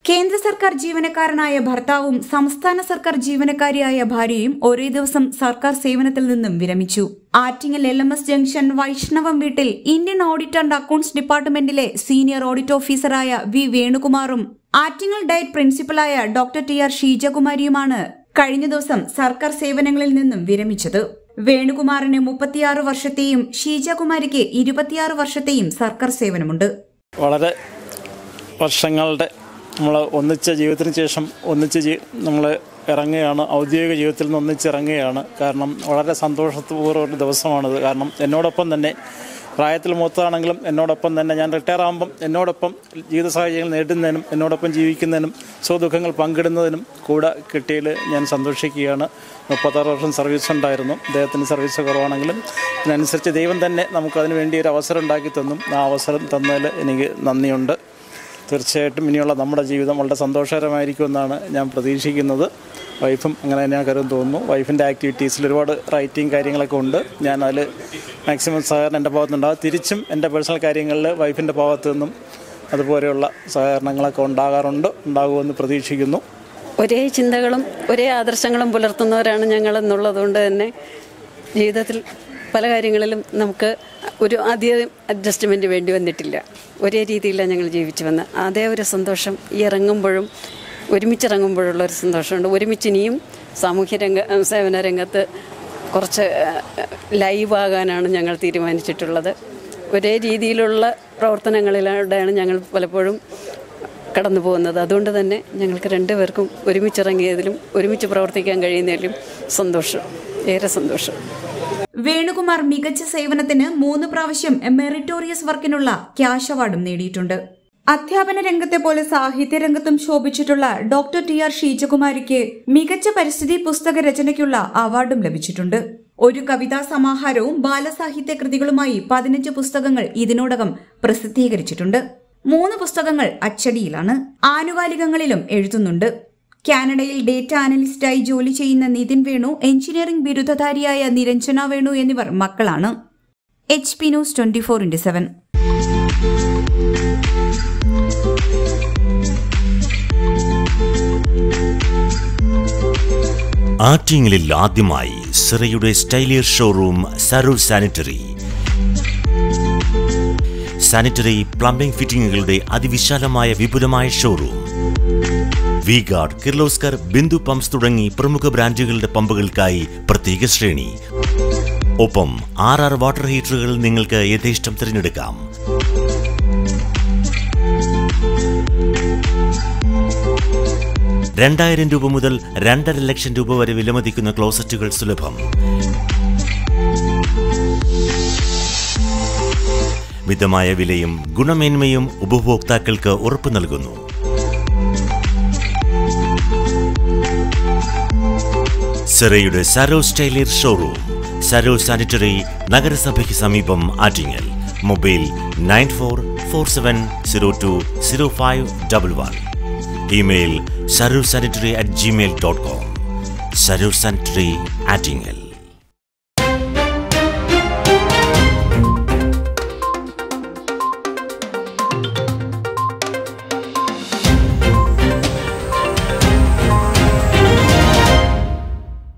കേന്ദ്ര സർക്കാർ ജീവനക്കാരനായ ഭർത്താവും സംസ്ഥാന സർക്കാർ ജീവനക്കാരിയായ ഭാര്യയും ഒരേ ദിവസം സർക്കാർ സേവനത്തിൽ നിന്നും വിരമിച്ചു. ആറ്റിങ്ങൽ LMS ജംഗ്ഷൻ വൈഷ്ണവം വീട്ടിൽ ഇന്ത്യൻ ഓഡിറ്റ് ആൻഡ് അക്കൌണ്ട്സ് ഡിപ്പാർട്ട്മെന്റിലെ സീനിയർ ഓഡിറ്റ് ഓഫീസറായ വി വേണുകുമാറും ആറ്റിങ്ങൽ ഡയറ്റ് പ്രിൻസിപ്പലായ ഡോക്ടർ TR ഷീജകുമാരിയുമാണ് കഴിഞ്ഞ ദിവസം സർക്കാർ സേവനങ്ങളിൽ നിന്നും വിരമിച്ചത്. വേണുകുമാറിന് 36 വർഷത്തെയും ഷീജകുമാരിക്ക് 26 വർഷത്തെയും സർക്കാർ സേവനമുണ്ട്. വളരെ വർഷങ്ങളുടെ നമ്മൾ ഒന്നിച്ച ജീവിതത്തിന് ശേഷം നമ്മൾ ഇറങ്ങുകയാണ്, ഔദ്യോഗിക ജീവിതത്തിൽ നിന്ന് ഒന്നിച്ചിറങ്ങുകയാണ്. കാരണം വളരെ സന്തോഷപൂർവ്വ ഒരു ദിവസമാണിത്. കാരണം എന്നോടൊപ്പം തന്നെ പ്രായത്തിൽ മൂത്തതാണെങ്കിലും എന്നോടൊപ്പം തന്നെ ഞാൻ റിട്ടയർ ആകുമ്പം എന്നോടൊപ്പം ജീവിത സാഹചര്യങ്ങൾ നേടുന്നതിനും എന്നോടൊപ്പം ജീവിക്കുന്നതിനും സുഖദുഃഖങ്ങൾ പങ്കിടുന്നതിനും കൂടെ കിട്ടിയതിൽ ഞാൻ സന്തോഷിക്കുകയാണ്. 36 വർഷം സർവീസ് ഉണ്ടായിരുന്നു. അദ്ദേഹത്തിന് സർവീസ് കുറവാണെങ്കിലും അതിനനുസരിച്ച് ദൈവം തന്നെ നമുക്കതിന് വേണ്ടി ഒരു അവസരം ഉണ്ടാക്കി തന്നും. ആ അവസരം തന്നതിൽ എനിക്ക് നന്ദിയുണ്ട്. തീർച്ചയായിട്ടും ഇനിയുള്ള നമ്മുടെ ജീവിതം വളരെ സന്തോഷകരമായിരിക്കുമെന്നാണ് ഞാൻ പ്രതീക്ഷിക്കുന്നത്. വൈഫും അങ്ങനെ തന്നെയാണ് കരുതും തോന്നുന്നു. വൈഫിൻ്റെ ആക്ടിവിറ്റീസിൽ ഒരുപാട് റൈറ്റിംഗ് കാര്യങ്ങളൊക്കെ ഉണ്ട്. ഞാൻ അതിൽ മാക്സിമം സഹകരണം എൻ്റെ ഭാഗത്തുനിന്നുണ്ടാകും. തിരിച്ചും എൻ്റെ പേഴ്സണൽ കാര്യങ്ങളിൽ വൈഫിൻ്റെ ഭാഗത്തു നിന്നും അതുപോലെയുള്ള സഹകരണങ്ങളൊക്കെ ഉണ്ടാകുമെന്ന് പ്രതീക്ഷിക്കുന്നു. ഒരേ ചിന്തകളും ഒരേ ആദർശങ്ങളും പുലർത്തുന്നവരാണ് ഞങ്ങളെന്നുള്ളതുകൊണ്ട് തന്നെ ജീവിതത്തിൽ പല കാര്യങ്ങളിലും നമുക്ക് ഒരു അധികം അഡ്ജസ്റ്റ്മെൻറ്റ് വേണ്ടി വന്നിട്ടില്ല. ഒരേ രീതിയിലാണ് ഞങ്ങൾ ജീവിച്ചു വന്ന്. അതേ ഒരു സന്തോഷം ഈ ഇറങ്ങുമ്പോഴും ഒരുമിച്ചിറങ്ങുമ്പോഴുള്ള ഒരു സന്തോഷമുണ്ട്. ഒരുമിച്ച് ഇനിയും സേവന രംഗത്ത് കുറച്ച് ലൈവാകാനാണ് ഞങ്ങൾ തീരുമാനിച്ചിട്ടുള്ളത്. ഒരേ രീതിയിലുള്ള പ്രവർത്തനങ്ങളിലൂടെയാണ് ഞങ്ങൾ പലപ്പോഴും കടന്നു പോകുന്നത്. അതുകൊണ്ട് തന്നെ ഞങ്ങൾക്ക് രണ്ടുപേർക്കും ഒരുമിച്ചിറങ്ങിയതിലും ഒരുമിച്ച് പ്രവർത്തിക്കാൻ കഴിയുന്നതിലും ഏറെ സന്തോഷം. വേണുകുമാർ മികച്ച സേവനത്തിന് 3 പ്രാവശ്യം മെറിറ്റോറിയസ് വർക്കിനുള്ള ക്യാഷ് അവാർഡും നേടിയിട്ടുണ്ട്. അധ്യാപന രംഗത്തെ പോലെ സാഹിത്യ രംഗത്തും ശോഭിച്ചിട്ടുള്ള ഡോക്ടർ TR ഷീജകുമാരിക്ക് മികച്ച പരിസ്ഥിതി പുസ്തക രചനയ്ക്കുള്ള അവാർഡും ലഭിച്ചിട്ടുണ്ട്. ഒരു കവിതാ സമാഹാരവും ബാലസാഹിത്യ കൃതികളുമായി 15 പുസ്തകങ്ങൾ ഇതിനോടകം പ്രസിദ്ധീകരിച്ചിട്ടുണ്ട്. 3 പുസ്തകങ്ങൾ അച്ചടിയിലാണ്. ആനുകാലികങ്ങളിലും എഴുതുന്നുണ്ട്. കാനഡയിൽ ഡേറ്റ അനലിസ്റ്റായി ജോലി ചെയ്യുന്ന നിതിൻ വേണു, എഞ്ചിനീയറിംഗ് ബിരുദധാരിയായ നിരഞ്ജന വേണു എന്നിവർ മക്കളാണ്. HP news 24/7. ആറ്റിങ്ങലിൽ ആദ്യമായി സിറയുടെ സ്റ്റൈലിയർ ഷോറൂം സരൂർ സാനിറ്ററി പ്ലംബിംഗ് ഫിറ്റിംഗുകളുടെ അതിവിശാലമായ വിപുലമായ ഷോറൂം. വി-ഗാർഡ്, കിർലോസ്കർ, ബിന്ദു പമ്പ്സ് തുടങ്ങി പ്രമുഖ ബ്രാൻഡുകളുടെ പമ്പുകൾക്കായി പ്രത്യേക ശ്രേണി. ഒപ്പം 6 വാട്ടർ ഹീറ്ററുകൾ നിങ്ങൾക്ക് യഥേഷ്ടം തിരഞ്ഞെടുക്കാം. ₹2,000 മുതൽ ₹2.5 ലക്ഷം വരെ വിലമതിക്കുന്ന ക്ലോസറ്റുകൾ സുലഭം. മിതമായ വിലയും ഗുണമേന്മയും ഉപഭോക്താക്കൾക്ക് ഉറപ്പു നൽകുന്നു. സിറയുടെ സരോ സ്റ്റൈലിയർ ഷോറൂം, സരോ സാനിറ്ററി, നഗരസഭയ്ക്ക് സമീപം, Attingal. Mobile 9447020511. Email sarosanitary@gmail.com. Saro sanitary, Attingal.